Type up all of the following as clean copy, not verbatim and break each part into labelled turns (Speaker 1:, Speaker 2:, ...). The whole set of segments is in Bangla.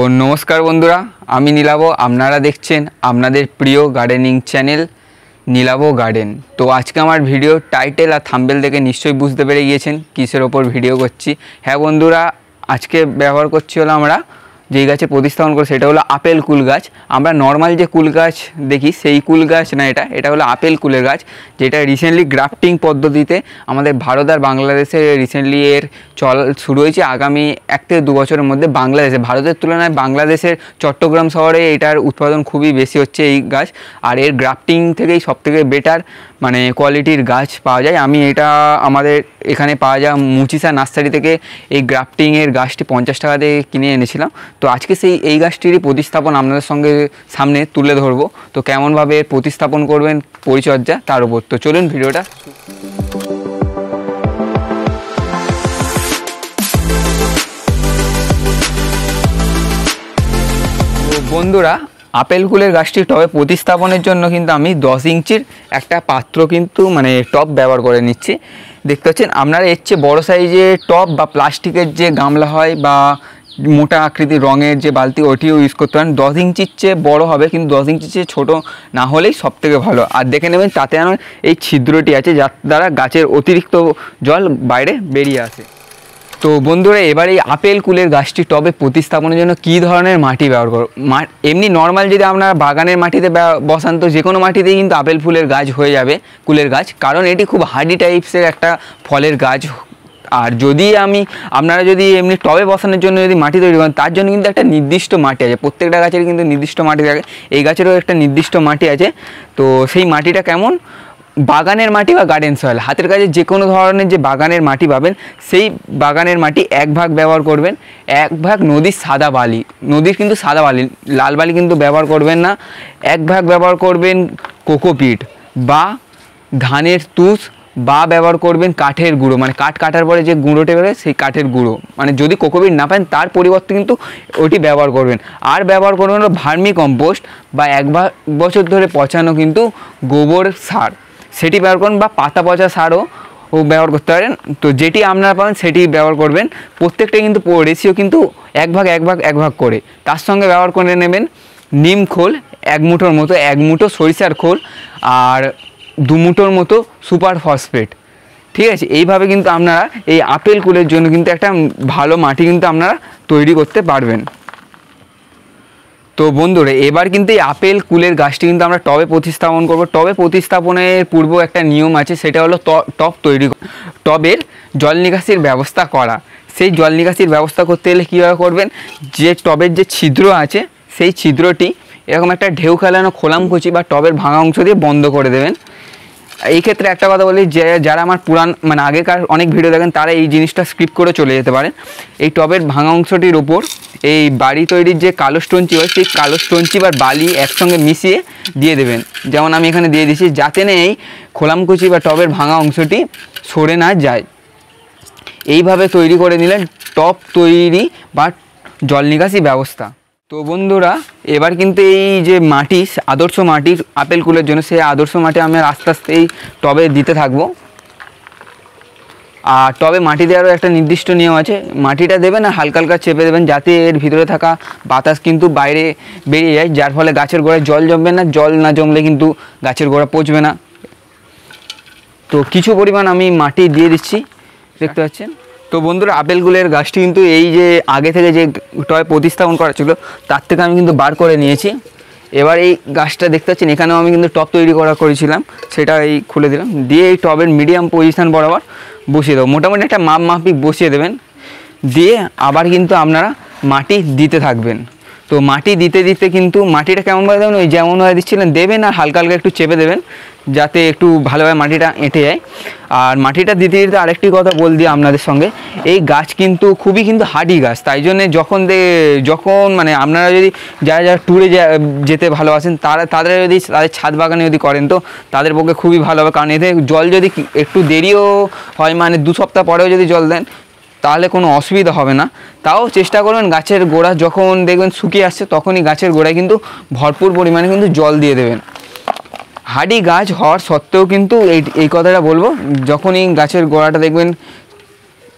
Speaker 1: নমস্কার বন্ধুরা, আমি নীলাভ। আপনারা দেখছেন আপনাদের প্রিয় গার্ডেনিং চ্যানেল নীলাভ গার্ডেন। তো আজকে আমার ভিডিও টাইটেল আর থাম্বনেল দেখে নিশ্চয়ই বুঝতে পেরে গিয়েছেন কিসের ওপর ভিডিও করছি। হ্যাঁ বন্ধুরা, আজকে ব্যবহার করছি হলো আমরা যেই গাছে প্রতিস্থাপন করে সেটা হলো আপেল কুল গাছ। আমরা নর্মাল যে কুল গাছ দেখি সেই কুল গাছ না, এটা হলো আপেল কুলের গাছ, যেটা রিসেন্টলি গ্রাফটিং পদ্ধতিতে আমাদের ভারত আর বাংলাদেশে রিসেন্টলি এর চল শুরু হয়েছে। আগামী 1 থেকে 2 বছরের মধ্যে বাংলাদেশে, ভারতের তুলনায় বাংলাদেশের চট্টগ্রাম শহরে এটার উৎপাদন খুবই বেশি হচ্ছে এই গাছ। আর এর গ্রাফটিং থেকেই সবথেকে বেটার মানে কোয়ালিটির গাছ পাওয়া যায়। আমি এটা আমাদের এখানে পাওয়া যায় মুচিসা নার্সারি থেকে এই গ্রাফটিংয়ের গাছটি 50 টাকা দিয়ে কিনে এনেছিলাম। তো আজকে এই গাছটিরই প্রতিস্থাপন আপনাদের সঙ্গে সামনে তুলে ধরবো। তো কেমনভাবে এর প্রতিস্থাপন করবেন, পরিচর্যা তার উপর। তো চলুন ভিডিওটা। বন্ধুরা, আপেল কুলের গাছটি টবে প্রতিস্থাপনের জন্য কিন্তু আমি 10 ইঞ্চির একটা পাত্র কিন্তু মানে টব ব্যবহার করে নিচ্ছি। দেখতে পাচ্ছেন আপনারা এর চেয়ে বড়ো সাইজের টব বা প্লাস্টিকের যে গামলা হয় বা মোটা আকৃতির রঙের যে বালতি ওটিও ইউজ করতে পারেন। 10 ইঞ্চির চেয়ে বড়ো হবে, কিন্তু 10 ইঞ্চির চেয়ে ছোটো না হলেই সবথেকে ভালো। আর দেখে নেবেন তাতে আমার এই ছিদ্রটি আছে যার দ্বারা গাছের অতিরিক্ত জল বাইরে বেরিয়ে আসে। তো বন্ধুরা, এবার এই আপেল কুলের গাছটি টবে প্রতিস্থাপনের জন্য কী ধরনের মাটি ব্যবহার করব। এমনি নর্মাল যদি আপনারা বাগানের মাটিতে বসান তো যে কোনো মাটিতেই কিন্তু আপেল ফুলের গাছ হয়ে যাবে, কুলের গাছ, কারণ এটি খুব হার্ডি টাইপসের একটা ফলের গাছ। আর যদি আপনারা যদি এমনি টবে বসানোর জন্য যদি মাটি তৈরি করেন তার জন্য কিন্তু একটা নির্দিষ্ট মাটি আছে, প্রত্যেকটা গাছের কিন্তু নির্দিষ্ট মাটি থাকে। এই গাছেরও একটা নির্দিষ্ট মাটি আছে। তো সেই মাটিটা কেমন, বাগানের মাটি বা গার্ডেন সয়েল, হাতের কাছে যে কোনো ধরনের যে বাগানের মাটি পাবেন সেই বাগানের মাটি 1 ভাগ ব্যবহার করবেন। 1 ভাগ নদীর সাদা বালি, নদীর কিন্তু সাদা বালি, লাল বালি কিন্তু ব্যবহার করবেন না। 1 ভাগ ব্যবহার করবেন কোকোপিট বা ধানের তুষ, বা ব্যবহার করবেন কাঠের গুঁড়ো, মানে কাঠ কাটার পরে যে গুঁড়োটা বেরোয় সেই কাঠের গুঁড়ো, মানে যদি কোকোপিট না পান তার পরিবর্তে কিন্তু ওটি ব্যবহার করবেন। আর ব্যবহার করবেন হলো ভার্মি কম্পোস্ট বা 1 বছর ধরে পচানো কিন্তু গোবর সার, সেটি ব্যবহার করুন, বা পাতা পচা সারও ব্যবহার করতে পারেন। তো যেটি আপনারা পাবেন সেটি ব্যবহার করবেন। প্রত্যেকটা কিন্তু রেশিও কিন্তু 1 ভাগ 1 ভাগ 1 ভাগ করে। তার সঙ্গে ব্যবহার করে নেবেন নিম খোল 1 মুঠোর মতো, 1 মুঠো সরিষার খোল, আর 2 মুঠোর মতো সুপার ফসফেট। ঠিক আছে, এইভাবে কিন্তু আপনারা এই আপেল কুলের জন্য কিন্তু একটা ভালো মাটি কিন্তু আপনারা তৈরি করতে পারবেন। তো বন্ধুরা, এবার কিন্তু এই আপেল কুলের গাছটি কিন্তু আমরা টবে প্রতিস্থাপন করব। টবে প্রতিস্থাপনের পূর্ব একটা নিয়ম আছে, সেটা হলো টব তৈরি, টবের জল নিকাশির ব্যবস্থা করা। সেই জল নিকাশির ব্যবস্থা করতে গেলে কীভাবে করবেন, যে টবের যে ছিদ্র আছে সেই ছিদ্রটি এরকম একটা ঢেউ খেলানো খোলামকুচি বা টবের ভাঙা অংশ দিয়ে বন্ধ করে দেবেন। এই ক্ষেত্রে একটা কথা বলি, যে যারা আমার মানে আগেকার অনেক ভিডিও দেখেন তারা এই জিনিসটা স্কিপ করে চলে যেতে পারেন। এই টবের ভাঙা অংশটির ওপর এই বাড়ি তৈরির যে কালো স্টোনচি হয় সেই কালো স্টোনচি বা বালি একসঙ্গে মিশিয়ে দিয়ে দেবেন, যেমন আমি এখানে দিয়ে দিচ্ছি, যাতে না এই খোলামকুচি বা টবের ভাঙা অংশটি সরে না যায়। এইভাবে তৈরি করে নিলেন টব তৈরি বা জল নিকাশি ব্যবস্থা। তো বন্ধুরা, এবার কিন্তু এই যে মাটি, আদর্শ মাটির আপেল কুলের জন্য সেই আদর্শ মাটি আমি আস্তে আস্তে এই টবে দিতে থাকবো। আর টবে মাটি দেওয়ারও একটা নির্দিষ্ট নিয়ম আছে, মাটিটা দেবেন আর হালকা হালকা চেপে দেবেন যাতে এর ভিতরে থাকা বাতাস কিন্তু বাইরে বেরিয়ে যায়, যার ফলে গাছের গোড়ায় জল জমবে না। জল না জমলে কিন্তু গাছের গোড়া পচবে না। তো কিছু পরিমাণ আমি মাটি দিয়ে দিচ্ছি, দেখতে পাচ্ছেন। তো বন্ধুরা, আপেল কুলের গাছটি কিন্তু এই যে আগে থেকে যে টবে প্রতিস্থাপন করা ছিল তার থেকে আমি কিন্তু বার করে নিয়েছি। এবার এই গাছটা দেখতে পাচ্ছেন, এখানেও আমি কিন্তু টব তৈরি করেছিলাম, সেটা এই খুলে দিলাম, দিয়ে এই টবের মিডিয়াম পজিশান বরাবর বসিয়ে দেবো। মোটামুটি একটা মাপিক বসিয়ে দেবেন, দিয়ে আবার কিন্তু আপনারা মাটি দিতে থাকবেন। তো মাটি দিতে দিতে কিন্তু মাটিটা কেমনভাবে দেবেন, ওই যেমনভাবে দিচ্ছিলেন দেবেন, আর হালকা হালকা একটু চেপে দেবেন যাতে একটু ভালোভাবে মাটিটা এঁটে যায়। আর মাটিটা দিতে দিতে আরেকটি কথা বল দিই আপনাদের সঙ্গে, এই গাছ কিন্তু খুবই কিন্তু হার্ডি গাছ, তাই জন্যে যখন মানে আপনারা যদি যারা ট্যুরে যেতে ভালোবাসেন তাদের যদি তাদের ছাদ বাগানে যদি করেন তো তাদের পক্ষে খুবই ভালো হবে, কারণ এতে জল যদি একটু দেরিও হয়, মানে 2 সপ্তাহ পরেও যদি জল দেন তাহলে কোনো অসুবিধা হবে না। তাও চেষ্টা করবেন গাছের গোড়া যখন দেখবেন শুকিয়ে আসছে তখনই গাছের গোড়ায় কিন্তু ভরপুর পরিমাণে কিন্তু জল দিয়ে দেবেন। হার্ডি গাছ হওয়ার সত্ত্বেও কিন্তু এই কথাটা বলবো, যখনই গাছের গোড়াটা দেখবেন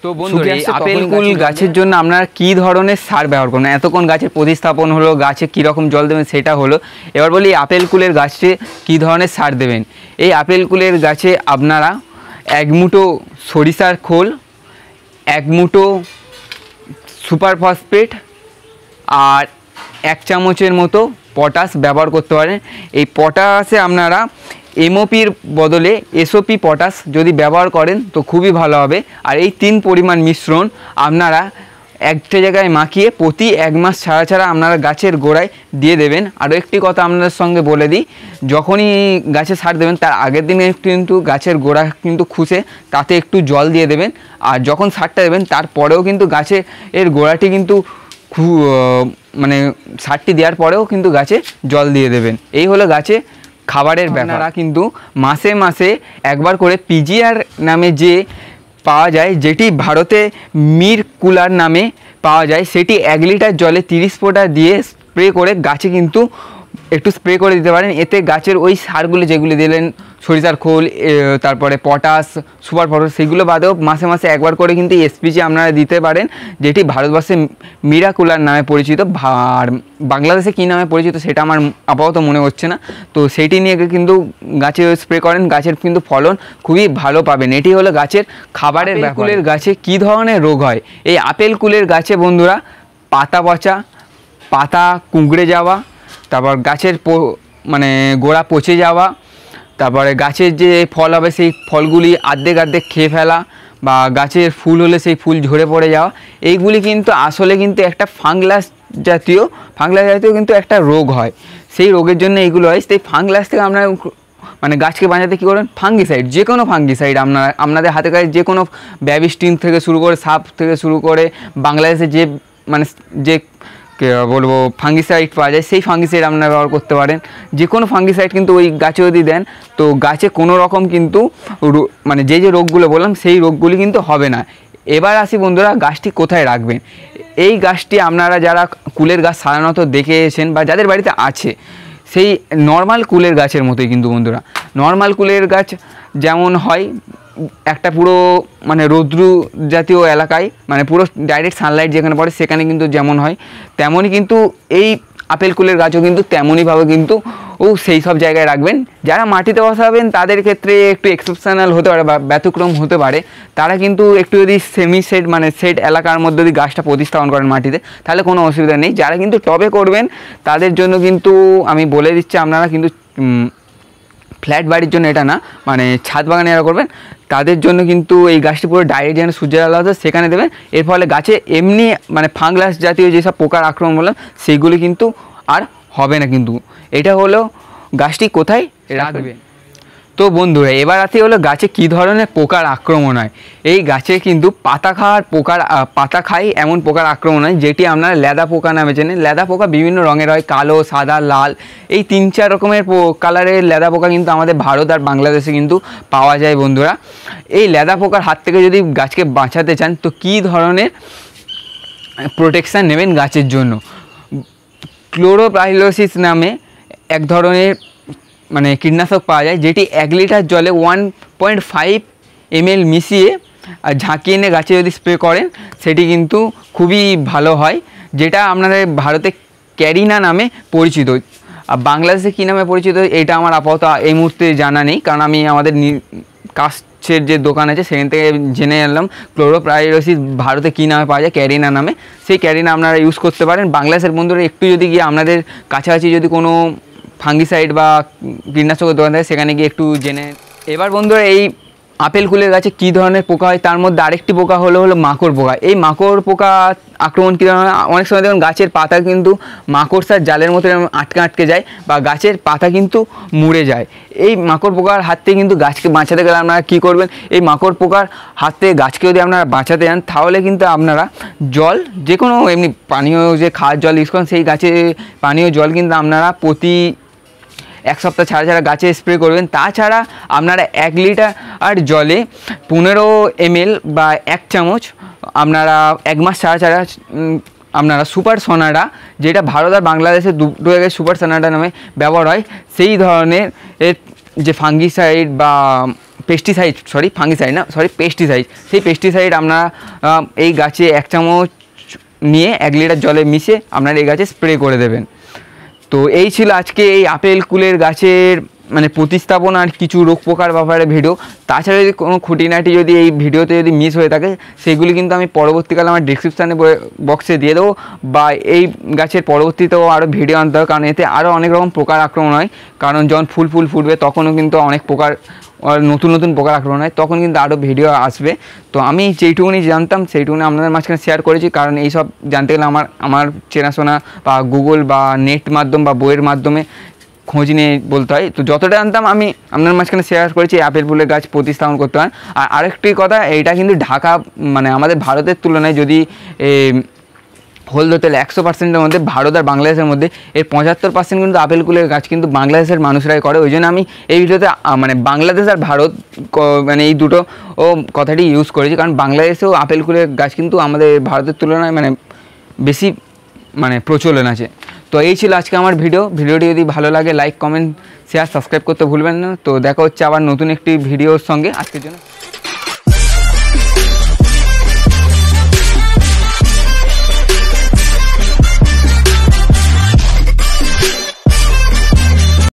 Speaker 1: তো বন্ধুরা এই আপেল কুল গাছের জন্য আপনারা কী ধরনের সার ব্যবহার করবেন, এতক্ষণ গাছের প্রতিস্থাপন হলো, গাছে কীরকম জল দেবেন সেটা হলো। এবার বলি আপেল কুলের গাছে কী ধরনের সার দেবেন। এই আপেল কুলের গাছে আপনারা 1 মুঠো সরিষার খোল, 1 মুঠো সুপার ফসফেট আর 1 চামচের মতো পটাশ ব্যবহার করতে পারেন। এই পটাশে আপনারা এমওপির বদলে এসওপি পটাশ যদি ব্যবহার করেন তো খুবই ভালো হবে। আর এই 3 পরিমাণ মিশ্রণ আপনারা একটা জায়গায় মাখিয়ে প্রতি 1 মাস ছাড়া ছাড়া আপনারা গাছের গোড়ায় দিয়ে দেবেন। আরও একটি কথা আপনাদের সঙ্গে বলে দিই, যখনই গাছে সার দেবেন তার আগের দিনে কিন্তু গাছের গোড়া কিন্তু খুঁজে তাতে একটু জল দিয়ে দেবেন। আর যখন সারটা দেবেন তারপরেও কিন্তু গাছের গোড়াটি কিন্তু মানে সারটি দেওয়ার পরেও কিন্তু গাছে জল দিয়ে দেবেন। এই হলো গাছে খাবারের ব্যাপার। কিন্তু মাসে মাসে একবার করে পিজিআর নামে যে পাওয়া যায়, যেটি ভারতে মির কুলার নামে পাওয়া যায়, সেটি 1 লিটার জলে 30 ফোঁটা দিয়ে স্প্রে করে গাছে কিন্তু একটু স্প্রে করে দিতে পারেন। এতে গাছের ওই সারগুলো যেগুলি দিলেন, সরিষার খোল, তারপরে পটাশ, সুপার ফসফেট, সেগুলো বাদেও মাসে মাসে একবার করে কিন্তু এসপিজি আপনারা দিতে পারেন, যেটি ভারতবর্ষে মিরাকুলার নামে পরিচিত। আর বাংলাদেশে কী নামে পরিচিত সেটা আমার আপাতত মনে হচ্ছে না। তো সেইটি নিয়ে কিন্তু গাছে স্প্রে করেন, গাছের কিন্তু ফলন খুবই ভালো পাবেন। এটি হলো গাছের খাবারের ব্যাপার। কুলের গাছে কী ধরনের রোগ হয়? এই আপেল কুলের গাছে বন্ধুরা পাতা পচা, পাতা কুঁকড়ে যাওয়া, তারপর গাছের মানে গোড়া পচে যাওয়া, তারপরে গাছের যে ফল হবে সেই ফলগুলি অর্ধেক খেয়ে ফেলা, বা গাছের ফুল হলে সেই ফুল ঝরে পড়ে যাওয়া, এইগুলি কিন্তু আসলে কিন্তু একটা ফাঙ্গাস জাতীয় কিন্তু একটা রোগ হয়। সেই রোগের জন্য এইগুলো হয়। সেই ফাঙ্গাস থেকে আপনারা মানে গাছকে বাঁচাতে কী করবেন, ফাঙ্গিসাইড, যে কোনো ফাঙ্গিসাইড আপনাদের হাতে কাছে যে কোনো ব্যাবিস্টিন থেকে শুরু করে, সাপ থেকে শুরু করে, বাংলাদেশে যে মানে যে বলবো ফাঙ্গিসাইড পাওয়া যায়, সেই ফাঙ্গিসাইড আপনারা ব্যবহার করতে পারেন। যে কোনো ফাঙ্গিসাইড কিন্তু ওই গাছে যদি দেন তো গাছে কোনো রকম কিন্তু মানে যে রোগগুলো বললাম সেই রোগগুলি কিন্তু হবে না। এবার আসি বন্ধুরা, গাছটি কোথায় রাখবেন। এই গাছটি আপনারা যারা কুলের গাছ সাধারণত দেখেছেন বা যাদের বাড়িতে আছে, সেই নর্মাল কুলের গাছের মতোই কিন্তু বন্ধুরা, নর্মাল কুলের গাছ যেমন হয় একটা পুরো মানে রৌদ্রু জাতীয় এলাকায়, মানে পুরো ডাইরেক্ট সানলাইট যেখানে পড়ে সেখানে কিন্তু যেমন হয়, তেমনই কিন্তু এই আপেল কুলের গাছও কিন্তু তেমনইভাবে কিন্তু সেই সব জায়গায় রাখবেন। যারা মাটিতে বসাবেন তাদের ক্ষেত্রে একটু এক্সেপশনাল হতে পারে বা ব্যতিক্রম হতে পারে, তারা কিন্তু একটু যদি সেমি সেট মানে সেট এলাকার মধ্যে যদি গাছটা প্রতিস্থাপন করেন মাটিতে, তাহলে কোনো অসুবিধা নেই। যারা কিন্তু টবে করবেন তাদের জন্য কিন্তু আমি বলে দিচ্ছি, আপনারা কিন্তু ফ্ল্যাট বাড়ির জন্য এটা না, মানে ছাদ বাগানে যারা করবেন তাদের জন্য কিন্তু এই গাছটি পুরো ডাইরেক্ট যেখানে সূর্যের আলো আছে সেখানে দেবেন। এর ফলে গাছে এমনি মানে ফাঙ্গাস জাতীয় যেসব পোকার আক্রমণ বললাম সেগুলি কিন্তু আর হবে না। কিন্তু এটা হলো গাছটি কোথায় রাখবেন। তো বন্ধুরা এবার আসি হলো গাছে কী ধরনের পোকার আক্রমণ হয়। এই গাছে কিন্তু পাতা খায় এমন পোকার আক্রমণ হয়, যেটি আপনারা লেদা পোকা নামে চেনেন। লেদা পোকা বিভিন্ন রঙের হয়, কালো, সাদা, লাল, এই 3-4 রকমের কালারের লেদা পোকা কিন্তু আমাদের ভারত আর বাংলাদেশে কিন্তু পাওয়া যায় বন্ধুরা। এই লেদা পোকার হাত থেকে যদি গাছকে বাঁচাতে চান তো কী ধরনের প্রোটেকশান নেবেন গাছের জন্য। ক্লোরোপাইরিফোস নামে এক ধরনের মানে কীটনাশক পাওয়া যায়, যেটি 1 লিটার জলে 1.5 ml মিশিয়ে আর ঝাঁকিয়ে এনে গাছে যদি স্প্রে করেন সেটি কিন্তু খুবই ভালো হয়, যেটা আপনাদের ভারতে ক্যারিনা নামে পরিচিত। আর বাংলাদেশে কী নামে পরিচিত এটা আমার আপাতত এই মুহূর্তে জানা নেই, কারণ আমি আমাদের কাছের যে দোকান আছে সেখান থেকে জেনে এলাম ক্লোরোপাইরিফোস ভারতে কী নামে পাওয়া যায়, ক্যারিনা নামে। সেই ক্যারিনা আপনারা ইউজ করতে পারেন। বাংলাদেশের বন্ধুরা একটু যদি গিয়ে আপনাদের কাছাকাছি যদি কোনো ফাঙ্গিসাইড বা কীটনাশকের দোকান থাকে সেখানে গিয়ে একটু জেনে। এবার বন্ধুরা এই আপেল কুলের গাছে কী ধরনের পোকা হয় তার মধ্যে আরেকটি পোকা হলো মাকড় পোকা। এই মাকড় পোকা আক্রমণ কী ধরনের, অনেক সময় দেখুন গাছের পাতা কিন্তু মাকড়সার জালের মতো আটকে যায় বা গাছের পাতা কিন্তু মুড়ে যায়। এই মাকড় পোকার হাত থেকে কিন্তু গাছকে বাঁচাতে গেলে আপনারা কী করবেন, এই মাকড় পোকার হাত থেকে গাছকে যদি আপনারা বাঁচাতে যান তাহলে কিন্তু আপনারা জল যে কোনো এমনি পানীয় যে খাওয়ার জল ইউজ করেন সেই গাছে পানীয় জল কিন্তু আপনারা প্রতি 1 সপ্তাহ ছাড়া ছাড়া গাছে স্প্রে করবেন। তাছাড়া আপনারা 1 লিটার জলে 15 ml বা 1 চামচ আপনারা 1 মাস ছাড়া ছাড়া আপনারা সুপার সোনাডা, যেটা ভারত আর বাংলাদেশে দুটো জায়গায় সুপার সোনাডা নামে ব্যবহার হয়, সেই ধরনের যে ফাঙ্গিসাইড বা পেস্টিসাইড, সেই পেস্টিসাইড আপনারা এই গাছে 1 চামচ নিয়ে 1 লিটার জলে মিশিয়ে আপনারা এই গাছে স্প্রে করে দেবেন। তো এই ছিল আজকে এই আপেল কুলের গাছের মানে প্রতিস্থাপন আর কিছু রোগ পোকার ব্যাপারে ভিডিও। তাছাড়া যদি কোনো খুঁটিনাটি যদি এই ভিডিওতে যদি মিস হয়ে থাকে সেগুলি কিন্তু আমি পরবর্তীকালে আমার ডিসক্রিপশানে বক্সে দিয়ে দেবো, বা এই গাছের পরবর্তীতেও আরও ভিডিও আনতে হবে, কারণ এতে আরও অনেক রকম পোকার আক্রমণ হয়। কারণ যখন ফুল ফুটবে তখনও কিন্তু অনেক পোকার নতুন পোকার আক্রমণ হয়, তখন কিন্তু আরও ভিডিও আসবে। তো আমি যেইটুকুনি জানতাম সেইটুকুনি আপনাদের মাঝখানে শেয়ার করেছি, কারণ এইসব জানতে গেলে আমার চেনাশোনা বা গুগল বা নেট মাধ্যম বা বইয়ের মাধ্যমে খোঁজ নিয়ে বলতে হয়। তো যতটা জানতাম আমি আপনার মাঝখানে শেয়ার করেছি আপেল ফুলের গাছ প্রতিস্থাপন করতে হয়। আর আরেকটি কথা, এইটা কিন্তু ঢাকা মানে আমাদের ভারতের তুলনায় যদি হলদে তেল 100%-এর মধ্যে ভারত আর বাংলাদেশের মধ্যে এর 75% কিন্তু আপেল কুলের গাছ কিন্তু বাংলাদেশের মানুষরাই করে। ওই জন্য আমি এই ভিডিওতে মানে বাংলাদেশ আর ভারত মানে এই দুটো কথাটি ইউজ করেছি, কারণ বাংলাদেশেও আপেল কুলের গাছ কিন্তু আমাদের ভারতের তুলনায় মানে বেশি মানে প্রচলন আছে। তো এই ছিল আজকে আমার ভিডিওটি যদি ভালো লাগে লাইক, কমেন্ট, শেয়ার, সাবস্ক্রাইব করতে ভুলবেন না। তো দেখা হচ্ছে আবার নতুন একটি ভিডিওর সঙ্গে। আজকের জন্য